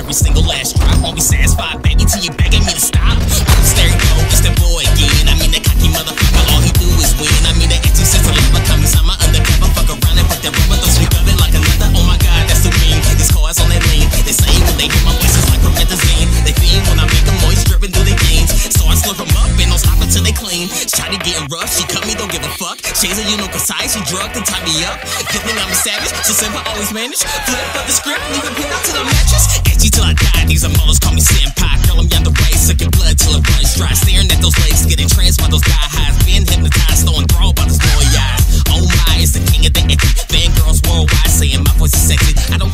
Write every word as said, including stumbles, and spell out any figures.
every single last drop. Won't be satisfied, baby, till you begging me to stop. Oops, there you go, it's that boy again. I mean, that cocky motherfucker, all he do is win. I mean, that empty sense of love comes inside my undercover. Fuck around and put that rubber, throw sweep of it like another. Oh my god, that's the mean. These cars on that lean. They say when they hear my voice, it's like promethazine. They fiend when I make them moist, dripping through their veins. So I slurp them up and don't stop until they clean. Shawty getting rough, she cut me, don't give a fuck. Shades of you know precise, she drugged and tied me up. Good thing I'm a savage, so simple, always manage. Flip up the script, leave it pinned out to the mattress. Edgy till I die, these are mothers call me senpai. Girl, I'm young the race, sucking blood till it runs dry. Staring at those legs, getting tranced by those guy highs. Being hypnotized, throwing throw by those boy eyes. Oh my, it's the king of the icky. Fangirls worldwide saying my voice is sexy. I don't